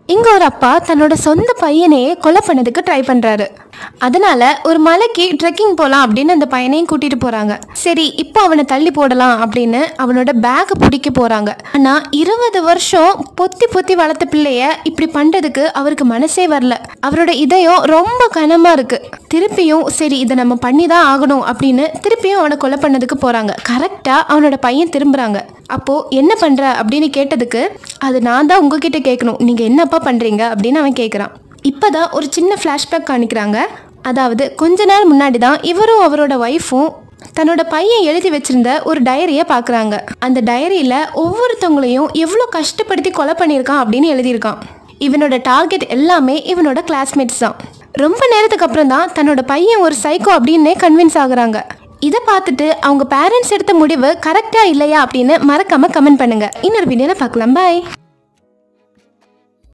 இங்க ஒரு அப்பா தன்னோட சொந்த பையனையே கொலை பண்ணதுக்கு ட்ரை பண்றாரு. அதனால ஒரு மலைக்கு ட்ரெக்கிங் போகலாம் அப்படின்னு அந்த பையனையும் கூட்டிட்டு போறாங்க. சரி, இப்போ அவனை தள்ளி போடலாம் அப்படின்னு அவனோட பேக்கை பிடிக்க போறாங்க. ஆனா 20 வருஷம் பொத்தி பொத்தி வளர்த்த பிள்ளைய இப்படி பண்றதுக்கு அவருக்கு மனசே வரல. அவரோட இதயம் ரொம்ப கனமா இருக்கு. திருப்பியும் சரி இதை நம்ம பண்ணிதான் ஆகணும் அப்படின்னு திருப்பியும் அவனை கொலை பண்ணதுக்கு போறாங்க. கரெக்டா அவனோட பையன் திரும்புறாங்க. அப்போ என்ன பண்ற அப்படின்னு கேட்டதுக்கு, அது நான் தான் உங்ககிட்ட கேட்கணும், நீங்க என்னப்பா பண்றீங்க அப்படின்னு அவன் கேட்குறான். இப்போதான் ஒரு சின்ன ஃப்ளாஷ்பேக் காணிக்கிறாங்க. அதாவது கொஞ்ச நாள் முன்னாடி தான் இவரும் அவரோட ஒய்ஃபும் தன்னோட பையன் எழுதி வச்சிருந்த ஒரு டைரியை பார்க்குறாங்க. அந்த டைரியில் ஒவ்வொருத்தவங்களையும் எவ்வளோ கஷ்டப்படுத்தி கொலை பண்ணியிருக்கான் அப்படின்னு எழுதியிருக்கான். இவனோட டார்கெட் எல்லாமே இவனோட கிளாஸ்மேட்ஸ் தான். ரொம்ப நேரத்துக்கு அப்புறம் தான் தன்னோட பையன் ஒரு சைக்கோ அப்படின்னே கன்வின்ஸ் ஆகுறாங்க. இதை பார்த்துட்டு அவங்க பேரண்ட்ஸ் எடுத்த முடிவு கரெக்டாக இல்லையா அப்படின்னு மறக்காமல் கமெண்ட் பண்ணுங்கள். இன்னொரு வீடியோவில் பார்க்கலாம். பாய்.